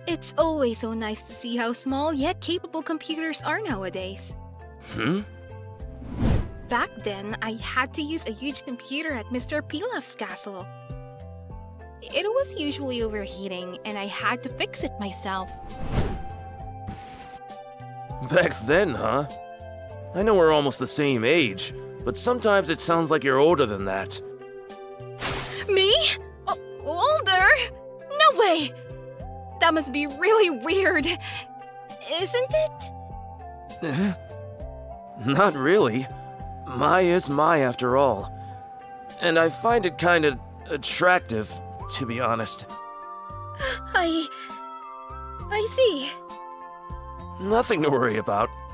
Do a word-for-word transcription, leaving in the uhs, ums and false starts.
It's always so nice to see how small yet capable computers are nowadays. Hmm? Back then, I had to use a huge computer at Mister Pilaf's castle. It was usually overheating, and I had to fix it myself. Back then, huh? I know we're almost the same age, but sometimes it sounds like you're older than that. Me? O older? No way! That must be really weird, isn't it? Not really. Mai is Mai after all. And I find it kinda attractive, to be honest. I... I see. Nothing to worry about.